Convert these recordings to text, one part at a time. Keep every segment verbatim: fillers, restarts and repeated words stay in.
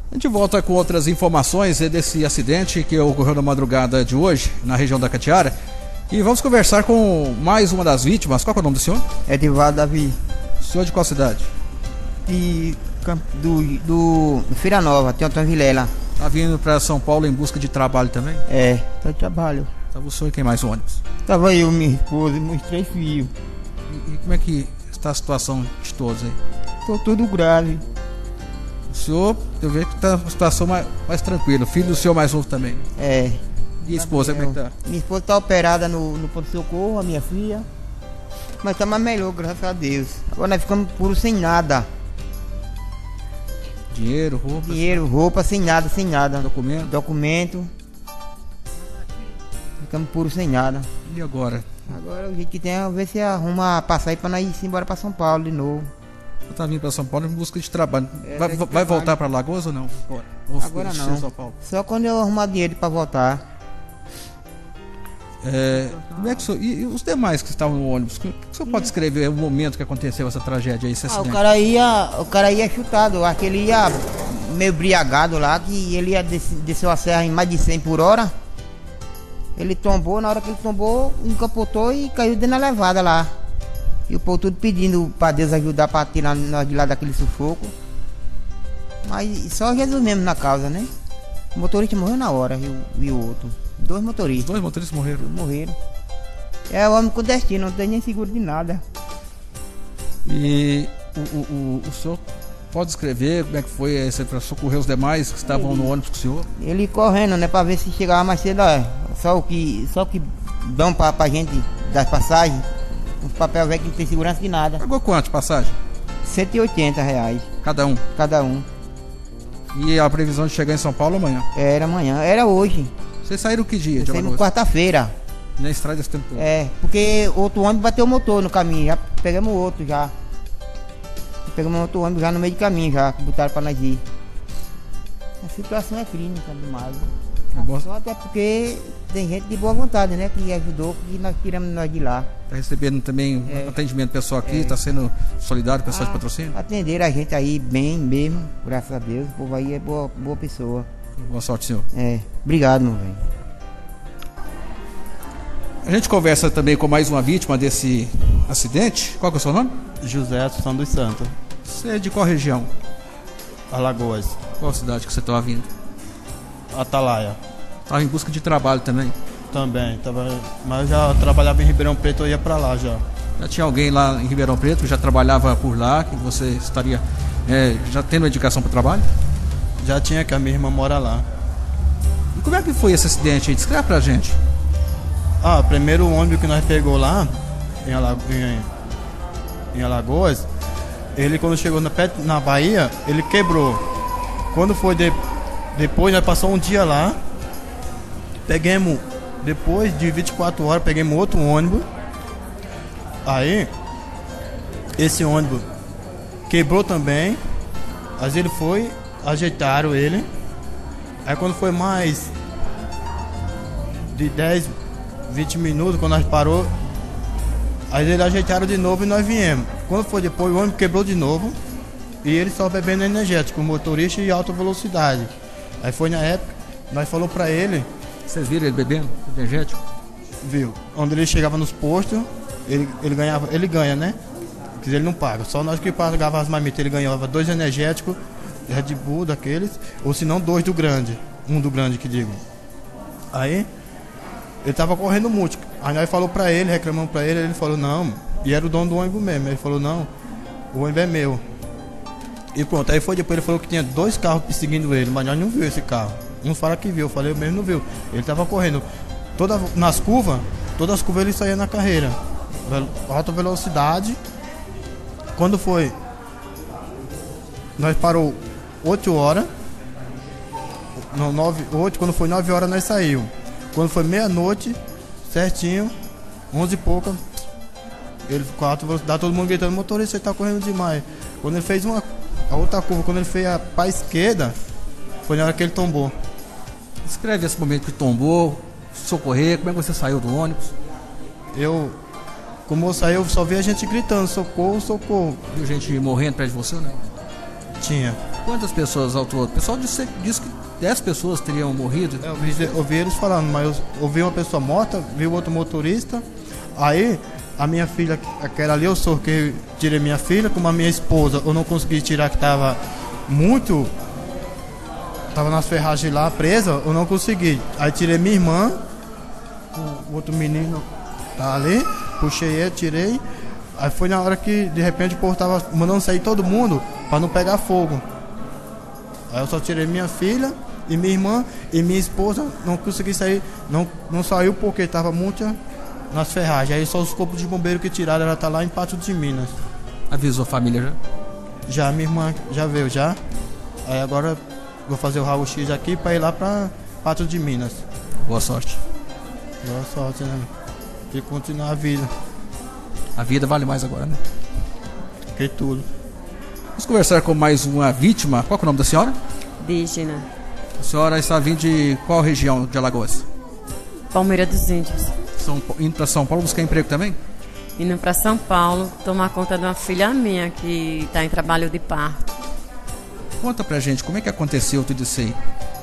A gente volta com outras informações desse acidente que ocorreu na madrugada de hoje, na região da Catiara. E vamos conversar com mais uma das vítimas. Qual é o nome do senhor? Edivaldo Davi. O senhor de qual cidade? De, do, do, do Feira Nova, tem Antônio Vilela. Tá vindo para São Paulo em busca de trabalho também? É, tá de trabalho. Tava o senhor e quem mais no ônibus? Tava eu, minha esposa e meus três filhos. E, e como é que está a situação de todos aí? Tô tudo grave. O senhor, eu vejo que está uma situação mais, mais tranquila. O filho do senhor mais novo também? É. E a esposa, como é que tá? Minha esposa tá operada no, no pronto-socorro, a minha filha. Mas tá mais melhor, graças a Deus. Agora nós ficamos puros sem nada. Dinheiro, roupa? Dinheiro, roupa, sem nada, sem nada. Documento? Documento. Ficamos puros sem nada. E agora? Agora o jeito que tem é ver se arruma passar aí pra nós ir embora pra São Paulo de novo. Você tá vindo para São Paulo em busca de trabalho. É, vai de vai trabalho. voltar para Alagoas ou não? Agora, ou Agora fica não. em São Paulo? Só quando eu arrumar dinheiro pra voltar. É, como é que o senhor, e, e os demais que estavam no ônibus? O que o senhor pode descrever o momento que aconteceu essa tragédia aí, esse Ah, o acidente? cara ia, o cara ia chutado, acho que ele ia meio briagado lá, que ele ia des, desceu a serra em mais de cem por hora. Ele tombou, na hora que ele tombou, encapotou e caiu dentro da levada lá. E o povo tudo pedindo pra Deus ajudar pra tirar nós de lá daquele sufoco. Mas só Jesus mesmo na causa, né? O motorista morreu na hora e o, e o outro. Dois Os motoristas. dois motoristas morreram. Morreram. É o homem com destino, não tem nem seguro de nada. E o, o, o, o senhor pode descrever como é que foi esse, para socorrer os demais que estavam no ônibus com o senhor? Ele correndo, né, pra ver se chegava mais cedo, ó, só o que, só o que dão pra, pra gente das passagens, os papel velho que não tem segurança de nada. Pagou quanto de passagem? cento e oitenta reais Cada um. cada um. E a previsão de chegar em São Paulo amanhã? Era amanhã, era hoje. Vocês saíram que dia de Saímos Alagoas? quarta-feira. Na estrada esse tempo todo? É, porque outro ônibus bateu o motor no caminho, já pegamos outro já. Pegamos outro ônibus já no meio do caminho já, que botaram pra nós ir. A situação é clínica demais. É bom. Só até porque tem gente de boa vontade, né? Que ajudou, que nós tiramos nós de lá. Tá recebendo também É. atendimento pessoal aqui, É. tá sendo solidário pessoal de Ah, patrocínio? Atenderam a gente aí bem mesmo, graças a Deus. O povo aí é boa, boa pessoa. Boa sorte, senhor. É, obrigado, meu velho. A gente conversa também com mais uma vítima desse acidente. Qual que é o seu nome? José Assunção dos Santos, Você é de qual região? Alagoas, Qual cidade que você estava vindo? Atalaia. Estava em busca de trabalho também. Também, tava, mas eu já trabalhava em Ribeirão Preto, eu ia pra lá já. Já tinha alguém lá em Ribeirão Preto que já trabalhava por lá, que você estaria é, já tendo indicação para o trabalho? Já tinha, que a minha irmã mora lá. E como é que foi esse acidente aí? Descreve pra gente. Ah, primeiro o ônibus que nós pegou lá, em, Alago, em, em Alagoas, ele quando chegou na, perto- na Bahia, ele quebrou. Quando foi de, depois, nós passamos um dia lá, pegamos, depois de vinte e quatro horas, pegamos outro ônibus. Aí, esse ônibus quebrou também. Aí ele foi, ajeitaram ele. Aí quando foi mais de dez, vinte minutos, quando nós parou, aí eles ajeitaram de novo e nós viemos. Quando foi depois, o ônibus quebrou de novo e ele só bebendo energético, motorista e alta velocidade. Aí foi na época, nós falou pra ele, Vocês viram ele bebendo energético? viu, onde ele chegava nos postos, ele, ele ganhava, ele ganha, né? Porque ele não paga, só nós que pagava as marmitas, ele ganhava dois energéticos, Red Bull daqueles, ou se não dois do grande, um do grande que digo. Aí, ele tava correndo muito, aí nós falou pra ele, reclamamos pra ele, ele falou não, e era o dono do ônibus mesmo, ele falou não, o ônibus é meu. E pronto, aí foi depois, ele falou que tinha dois carros perseguindo ele, mas nós não viu esse carro. Uns falaram que viu, eu falei, eu mesmo não viu. Ele tava correndo toda, nas curvas, todas as curvas ele saía na carreira. Vel- Alta velocidade. Quando foi, nós parou oito horas. Não, nove, oito, quando foi nove horas nós saímos. Quando foi meia-noite, certinho, onze e pouca, ele com a alta velocidade, todo mundo gritando, motorista, você tá correndo demais. Quando ele fez uma, a outra curva, quando ele fez a pra esquerda, foi na hora que ele tombou. Descreve esse momento que tombou, socorrer, como é que você saiu do ônibus? Eu, como eu saí, eu só vi a gente gritando, socorro, socorro. Viu gente morrendo perto de você ou não? Tinha. Quantas pessoas ao todo? O pessoal disse, disse que dez pessoas teriam morrido. É, eu vi, eu vi eles falando, mas eu, eu vi uma pessoa morta, vi o outro motorista. Aí a minha filha, aquela ali, eu sorquei, tirei minha filha, como a minha esposa eu não consegui tirar, que estava muito. Tava nas ferragens lá presa, eu não consegui. Aí tirei minha irmã, o outro menino tá ali, puxei ele, tirei. Aí foi na hora que de repente o povo tava mandando sair todo mundo para não pegar fogo. Aí eu só tirei minha filha e minha irmã e minha esposa, não consegui sair, não, não saiu porque tava muito nas ferragens. Aí só os corpos de bombeiro que tiraram, ela tá lá em Patos de Minas. Avisou a família já? Já, minha irmã já veio já. Aí agora vou fazer o raio-x aqui para ir lá para Patos de Minas. Boa sorte. Boa sorte, né? E continuar a vida. A vida vale mais agora, né? Que tudo. Vamos conversar com mais uma vítima. Qual é o nome da senhora? Dígena. A senhora está vindo de qual região de Alagoas? Palmeira dos Índios. São, indo para São Paulo buscar emprego também? Indo para São Paulo tomar conta de uma filha minha que está em trabalho de parto. Conta pra gente, como é que aconteceu tudo isso aí?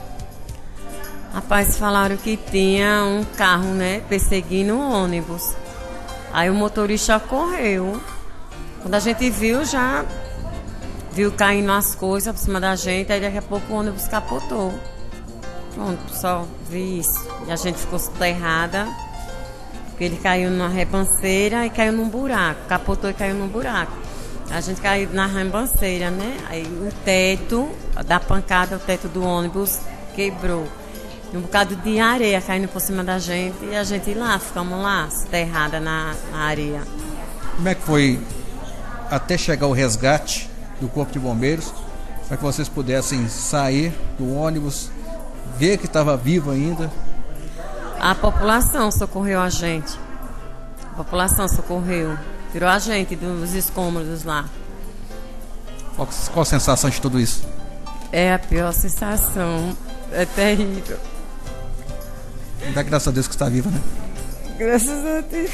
Rapaz, falaram que tinha um carro, né, perseguindo um ônibus. Aí o motorista correu. Quando a gente viu, já viu caindo as coisas por cima da gente. Aí daqui a pouco o ônibus capotou. Pronto, só vi isso. E a gente ficou soterrada, porque ele caiu numa ribanceira e caiu num buraco. Capotou e caiu num buraco. A gente caiu na ribanceira, né? Aí o teto da pancada, o teto do ônibus quebrou. Um bocado de areia caindo por cima da gente e a gente lá, ficamos lá, soterrada na, na areia. Como é que foi até chegar o resgate do Corpo de Bombeiros, para que vocês pudessem sair do ônibus, ver que estava vivo ainda? A população socorreu a gente. A população socorreu. Tirou a gente dos escombros lá. Qual, qual a sensação de tudo isso? É a pior sensação. É terrível. Dá graças a Deus que está viva, né? Graças a Deus.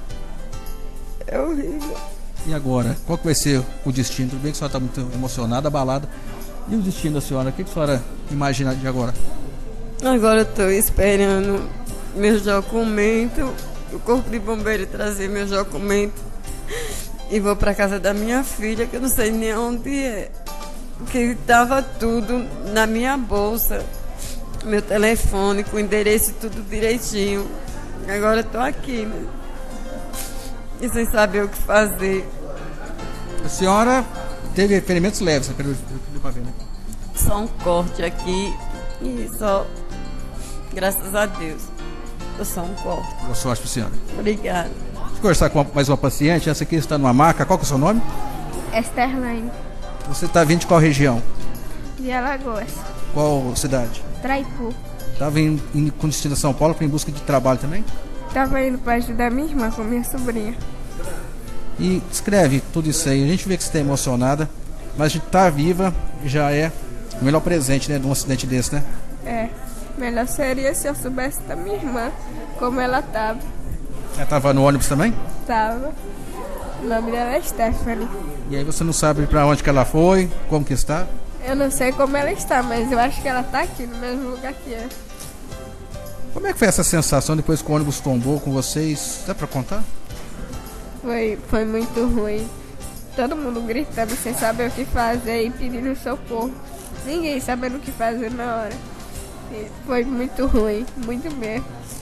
É horrível. E agora? Qual que vai ser o destino? Tudo bem que a senhora está muito emocionada, abalada. E o destino da senhora? O que a senhora imagina de agora? Agora eu estou esperando meus documentos, o Corpo de Bombeiro trazer meus documentos. E vou para casa da minha filha, que eu não sei nem onde é. Que estava tudo na minha bolsa. Meu telefone, com o endereço tudo direitinho. Agora eu tô aqui, né? E sem saber o que fazer. A senhora teve ferimentos leves, pelo que deu pra ver, né? Só um corte aqui e só... Graças a Deus. Eu só um corte. Boa sorte pra senhora. Obrigada. Vou conversar com mais uma paciente. Essa aqui está numa maca. Qual que é o seu nome? Esterlane, Você está vindo de qual região? de Alagoas, Qual cidade? Traipu. Estava indo, indo com destino a São Paulo para em busca de trabalho também? Tava indo para ajudar minha irmã com minha sobrinha. E escreve tudo isso aí. A gente vê que você está emocionada, mas a gente tá viva, já é o melhor presente, né, de um acidente desse, né? É, melhor seria se eu soubesse da minha irmã, como ela tava. Ela estava no ônibus também? Tava. O nome dela é Stephanie. E aí você não sabe para onde que ela foi, como que está? Eu não sei como ela está, mas eu acho que ela tá aqui, no mesmo lugar que eu. Como é que foi essa sensação depois que o ônibus tombou com vocês? Dá para contar? Foi, foi muito ruim. Todo mundo gritando sem saber o que fazer e pedindo socorro. Ninguém sabendo o que fazer na hora. E foi muito ruim, muito mesmo.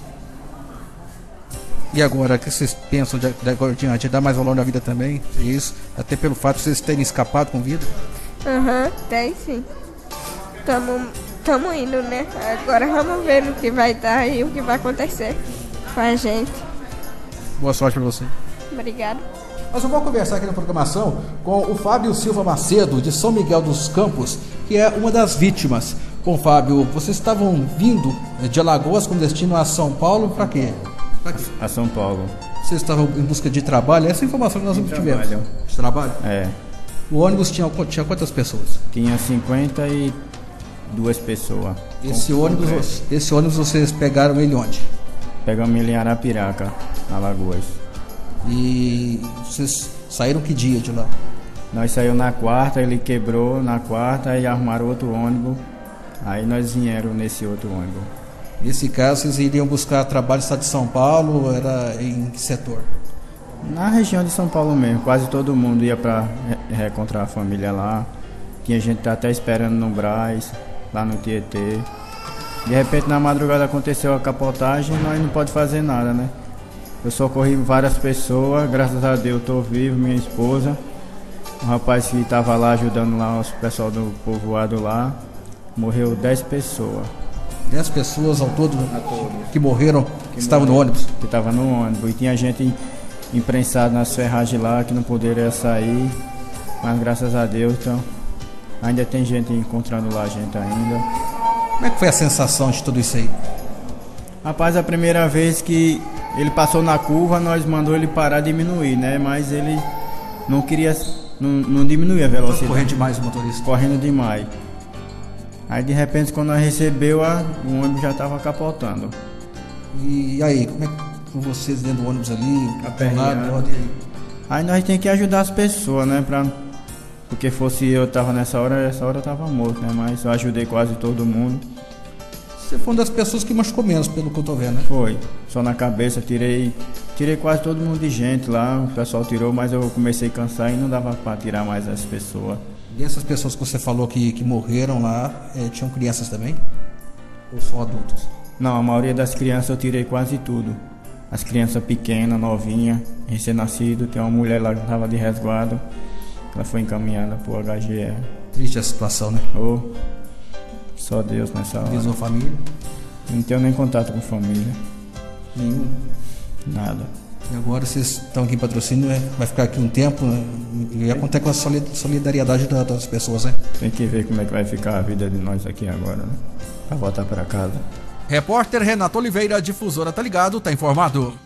E agora, o que vocês pensam de, de agora em diante? Dar mais valor na vida também? Isso, até pelo fato de vocês terem escapado com vida? Aham, uhum, tem sim. Tamo, tamo indo, né? Agora vamos ver no que vai dar e o que vai acontecer com a gente. Boa sorte para você. Obrigada. Nós vamos conversar aqui na programação com o Fábio Silva Macedo, de São Miguel dos Campos, que é uma das vítimas. Bom, Fábio, vocês estavam vindo de Alagoas com destino a São Paulo para quê? Pra quê? A São Paulo. Vocês estavam em busca de trabalho? Essa informação que nós não tivemos. Trabalho. De trabalho? É. O ônibus tinha, tinha quantas pessoas? Tinha cinquenta e duas pessoas. Esse Com- ônibus, esse ônibus vocês pegaram ele onde? Pegamos ele em Arapiraca, Alagoas. E vocês saíram que dia de lá? Nós saímos na quarta, ele quebrou na quarta e arrumaram outro ônibus. Aí nós vieram nesse outro ônibus. Nesse caso, vocês iriam buscar trabalho no estado de São Paulo, era em que setor? Na região de São Paulo mesmo, quase todo mundo ia para reencontrar a família lá. Tinha gente que tá até esperando no Brás, lá no Tietê. De repente, na madrugada aconteceu a capotagem e nós não pode fazer nada, né? Eu socorri várias pessoas, graças a Deus estou vivo, minha esposa. Um rapaz que estava lá ajudando lá o pessoal do povoado lá, morreu dez pessoas. dez pessoas ao todo, todo. que morreram, que, que estavam morreram, no ônibus? Que estavam no ônibus. E tinha gente imprensada nas ferragens lá que não poderia sair. Mas graças a Deus, então, ainda tem gente encontrando lá a gente ainda. Como é que foi a sensação de tudo isso aí? Rapaz, a primeira vez que ele passou na curva, nós mandou ele parar de diminuir, né? Mas ele não queria, não, não diminuir a velocidade. Correndo demais o motorista. Correndo demais. Aí de repente quando nós recebeu, a, o ônibus já estava capotando. E aí, como é que com vocês dentro do ônibus ali? Lado, aí nós tem que ajudar as pessoas, né? Pra, porque fosse eu tava nessa hora, essa hora eu tava morto, né? Mas eu ajudei quase todo mundo. Você foi uma das pessoas que machucou menos, pelo que eu tô vendo, né? Foi, só na cabeça, tirei tirei quase todo mundo de gente lá, o pessoal tirou, mas eu comecei a cansar e não dava para tirar mais as pessoas. E essas pessoas que você falou que, que morreram lá, é, tinham crianças também? Ou só adultos? Não, a maioria das crianças eu tirei quase tudo. As crianças pequenas, novinhas, recém-nascido, tem uma mulher lá que estava de resguardo, ela foi encaminhada para o H G R. Triste a situação, né? Oh, só Deus nessa hora. Avisou a família? Não tenho nem contato com família. Nenhum? Nada. E agora vocês estão aqui em Patrocínio, né? Vai ficar aqui um tempo, né? E contar com a solidariedade das pessoas, né? Tem que ver como é que vai ficar a vida de nós aqui agora, né? Pra voltar para casa. Repórter Renato Oliveira, Difusora Tá Ligado, tá informado.